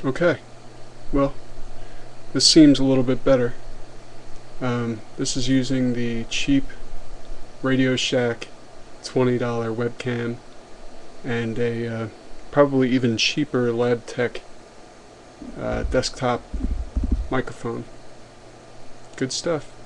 Okay, well, this seems a little bit better. This is using the cheap Radio Shack $20 webcam and a probably even cheaper Lab Tech desktop microphone. Good stuff.